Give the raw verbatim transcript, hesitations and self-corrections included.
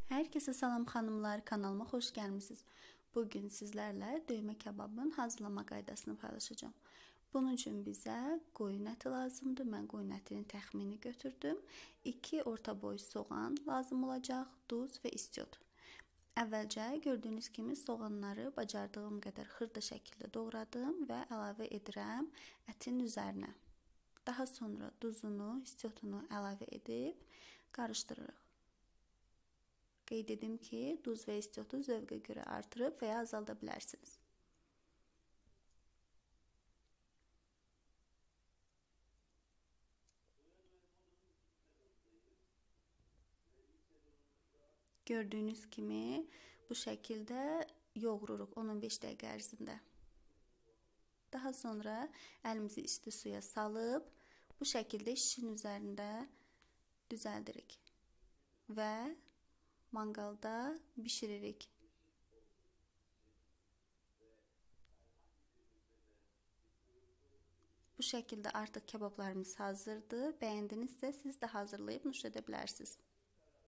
Herkese salam xanımlar, kanalıma xoş gəlmisiniz. Bugün sizlərlə döymə kebabın hazırlama qaydasını paylaşacağım. Bunun üçün bizə qoyun əti lazımdır. Mən qoyun ətinin təxmini götürdüm. iki orta boy soğan lazım olacaq, duz və istiot. Əvvəlcə gördüyünüz kimi soğanları bacardığım qədər xırda şəkildə doğradım və əlavə edirəm ətin üzərinə. Daha sonra duzunu, istiotunu əlavə edib qarışdırırıq. Qeyd edim ki, duz və istiotu zövqə görə artırıb və ya azalda bilərsiniz. Gördüyünüz kimi bu şəkildə yoğururuq on on beş dəqiqə ərzində. Daha sonra əlimizi isti suya salıb bu şəkildə şişin üzərində düzəldirik və mangalda bişiririk. Bu şəkildə artıq kebablarımız hazırdır. Bəyəndinizsə siz də hazırlayıb nuş edə bilərsiniz.